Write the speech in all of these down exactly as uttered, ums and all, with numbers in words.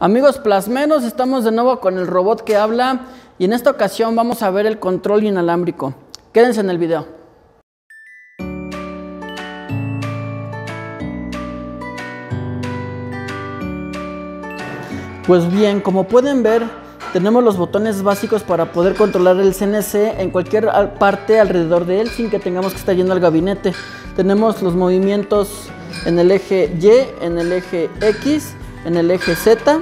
Amigos plasmeros, estamos de nuevo con el robot que habla y en esta ocasión vamos a ver el control inalámbrico. Quédense en el video. Pues bien, como pueden ver, tenemos los botones básicos para poder controlar el C N C en cualquier parte alrededor de él sin que tengamos que estar yendo al gabinete. Tenemos los movimientos en el eje Y, en el eje X, en el eje Z.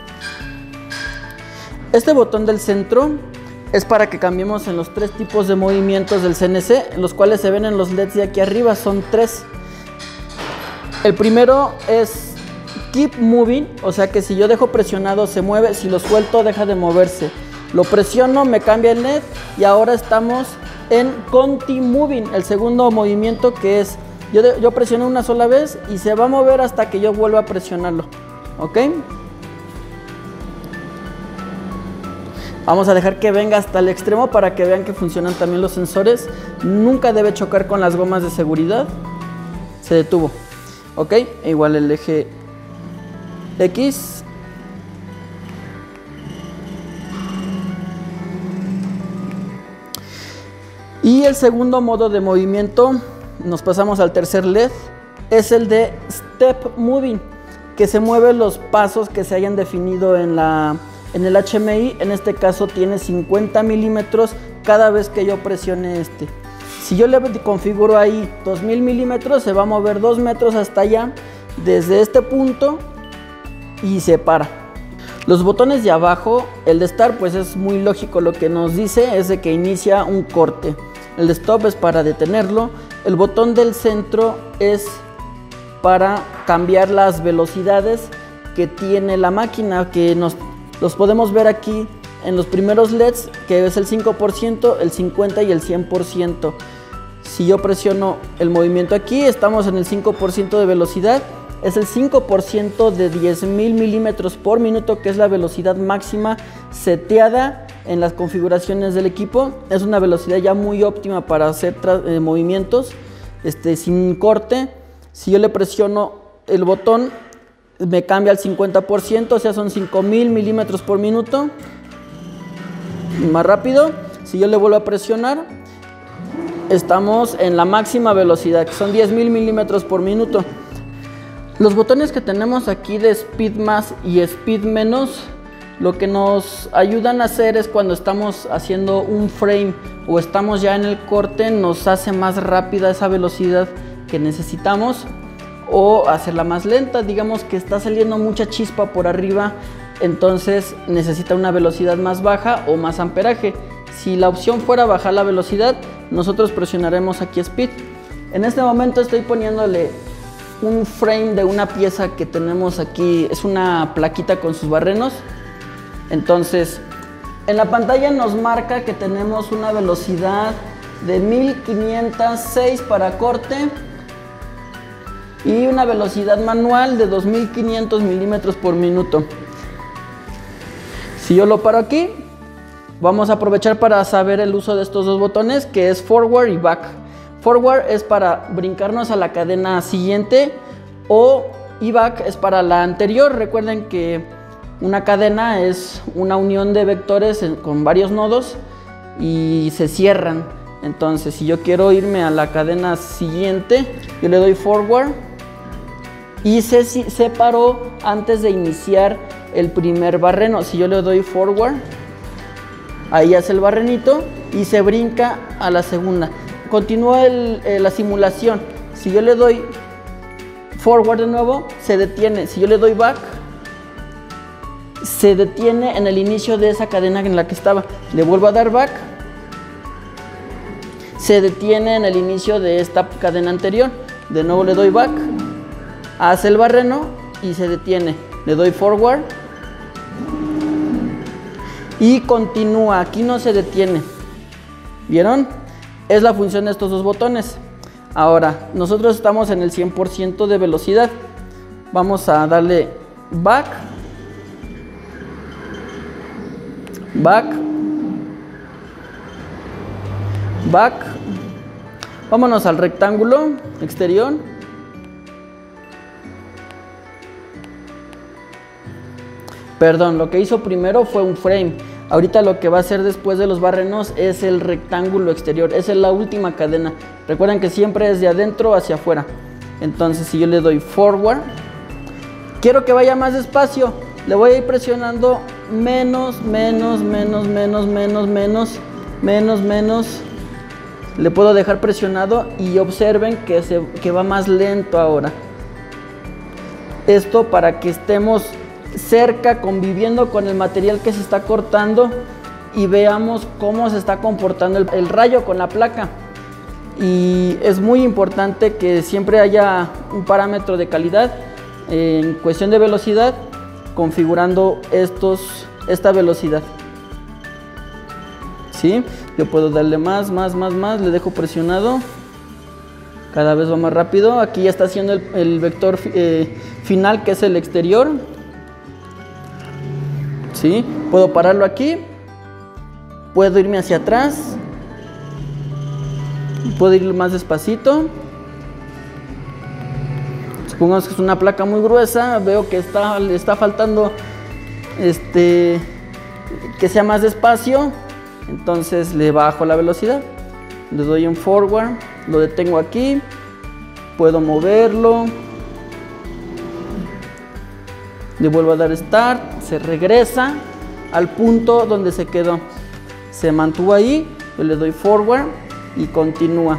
Este botón del centro es para que cambiemos en los tres tipos de movimientos del C N C, los cuales se ven en los L E Ds de aquí arriba, son tres. El primero es Keep Moving, o sea que si yo dejo presionado se mueve, si lo suelto deja de moverse. Lo presiono, me cambia el L E D y ahora estamos en Continue Moving, el segundo movimiento que es, yo, de, yo presiono una sola vez y se va a mover hasta que yo vuelva a presionarlo, ¿ok? Vamos a dejar que venga hasta el extremo para que vean que funcionan también los sensores. Nunca debe chocar con las gomas de seguridad. Se detuvo, ¿ok? E igual el eje X. Y el segundo modo de movimiento, nos pasamos al tercer L E D, es el de Step Moving, que se mueven los pasos que se hayan definido en, la, en el H M I. En este caso tiene cincuenta milímetros cada vez que yo presione este. Si yo le configuro ahí dos mil milímetros, se va a mover dos metros hasta allá, desde este punto, y se para. Los botones de abajo, el de Start, pues es muy lógico, lo que nos dice es de que inicia un corte. El de Stop es para detenerlo. El botón del centro es para cambiar las velocidades que tiene la máquina, que nos los podemos ver aquí en los primeros L E Ds, que es el cinco por ciento, el cincuenta por ciento y el cien por ciento. Si yo presiono el movimiento aquí, estamos en el cinco por ciento de velocidad. Es el cinco por ciento de diez mil milímetros por minuto, que es la velocidad máxima seteada en las configuraciones del equipo. Es una velocidad ya muy óptima para hacer eh, movimientos este, sin corte. Si yo le presiono el botón, me cambia al cincuenta por ciento, o sea, son cinco mil milímetros por minuto. Más rápido. Si yo le vuelvo a presionar, estamos en la máxima velocidad, que son diez mil milímetros por minuto. Los botones que tenemos aquí de Speed más y Speed menos, lo que nos ayudan a hacer es cuando estamos haciendo un frame o estamos ya en el corte, nos hace más rápida esa velocidad que necesitamos, o hacerla más lenta. Digamos que está saliendo mucha chispa por arriba, entonces necesita una velocidad más baja o más amperaje. Si la opción fuera bajar la velocidad, nosotros presionaremos aquí Speed. En este momento estoy poniéndole un frame de una pieza que tenemos aquí, es una plaquita con sus barrenos. Entonces en la pantalla nos marca que tenemos una velocidad de mil quinientos seis para corte y una velocidad manual de dos mil quinientos milímetros por minuto. Si yo lo paro aquí, vamos a aprovechar para saber el uso de estos dos botones, que es Forward y Back. Forward es para brincarnos a la cadena siguiente, o y Back es para la anterior. Recuerden que una cadena es una unión de vectores en, con varios nodos y se cierran. Entonces, si yo quiero irme a la cadena siguiente, yo le doy Forward y se separó antes de iniciar el primer barreno. Si yo le doy Forward, ahí hace el barrenito y se brinca a la segunda. Continúa el, eh, la simulación. Si yo le doy Forward de nuevo, se detiene. Si yo le doy Back, se detiene en el inicio de esa cadena en la que estaba. Le vuelvo a dar Back, se detiene en el inicio de esta cadena anterior. De nuevo le doy Back, hace el barreno y se detiene. Le doy Forward y continúa. Aquí no se detiene. ¿Vieron? Es la función de estos dos botones. Ahora, nosotros estamos en el cien por ciento de velocidad. Vamos a darle Back, Back, Back. Vámonos al rectángulo exterior. Perdón, lo que hizo primero fue un frame. Ahorita lo que va a hacer después de los barrenos es el rectángulo exterior. Esa es la última cadena. Recuerden que siempre es de adentro hacia afuera. Entonces si yo le doy forward, quiero que vaya más despacio. Le voy a ir presionando menos, menos, menos, menos, menos, menos, menos, menos. Le puedo dejar presionado y observen que, se, que va más lento ahora. Esto para que estemos cerca, conviviendo con el material que se está cortando y veamos cómo se está comportando el, el rayo con la placa. Y es muy importante que siempre haya un parámetro de calidad en cuestión de velocidad, configurando estos, esta velocidad. ¿Sí? Yo puedo darle más, más, más, más, le dejo presionado. Cada vez va más rápido. Aquí ya está haciendo el, el vector eh, final, que es el exterior. ¿Sí? Puedo pararlo aquí. Puedo irme hacia atrás. Puedo ir más despacito. Supongamos que es una placa muy gruesa. Veo que está, le está faltando este, que sea más despacio. Entonces le bajo la velocidad. Le doy un forward. Lo detengo aquí. Puedo moverlo. Le vuelvo a dar start. Se regresa al punto donde se quedó. Se mantuvo ahí. Yo le doy forward y continúa.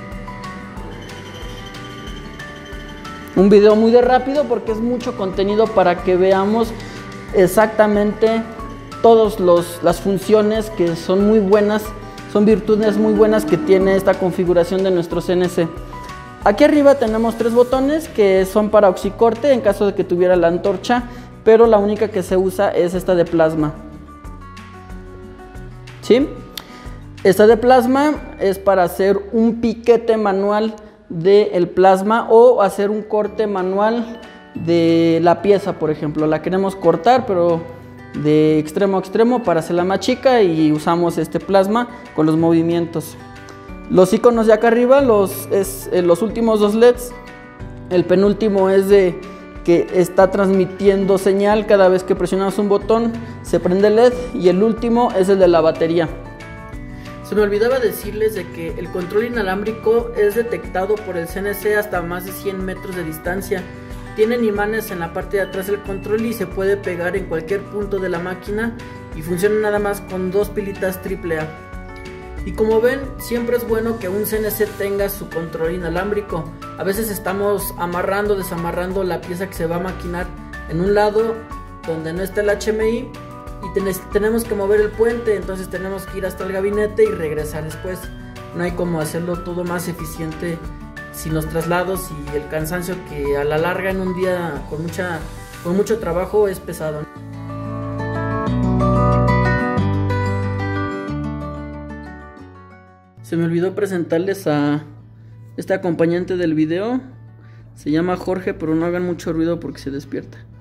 Un video muy de rápido porque es mucho contenido para que veamos exactamente todas las funciones que son muy buenas, son virtudes muy buenas que tiene esta configuración de nuestro C N C. Aquí arriba tenemos tres botones que son para oxicorte en caso de que tuviera la antorcha, pero la única que se usa es esta de plasma. ¿Sí? Esta de plasma es para hacer un piquete manual del plasma o hacer un corte manual de la pieza, por ejemplo. La queremos cortar, pero de extremo a extremo para hacerla más chica y usamos este plasma con los movimientos. Los iconos de acá arriba, los, es, eh, los últimos dos L E Ds. El penúltimo es de que está transmitiendo señal cada vez que presionamos un botón, se prende el L E D, y el último es el de la batería. Se me olvidaba decirles de que el control inalámbrico es detectado por el C N C hasta más de cien metros de distancia. Tienen imanes en la parte de atrás del control y se puede pegar en cualquier punto de la máquina y funciona nada más con dos pilitas triple A. Y como ven, siempre es bueno que un C N C tenga su control inalámbrico. A veces estamos amarrando, desamarrando la pieza que se va a maquinar en un lado donde no está el H M I y ten tenemos que mover el puente, entonces tenemos que ir hasta el gabinete y regresar después. No hay como hacerlo todo más eficiente sin los traslados y el cansancio que a la larga en un día con, mucha, con mucho trabajo es pesado. Se me olvidó presentarles a este acompañante del video. Se llama Jorge, pero no hagan mucho ruido porque se despierta.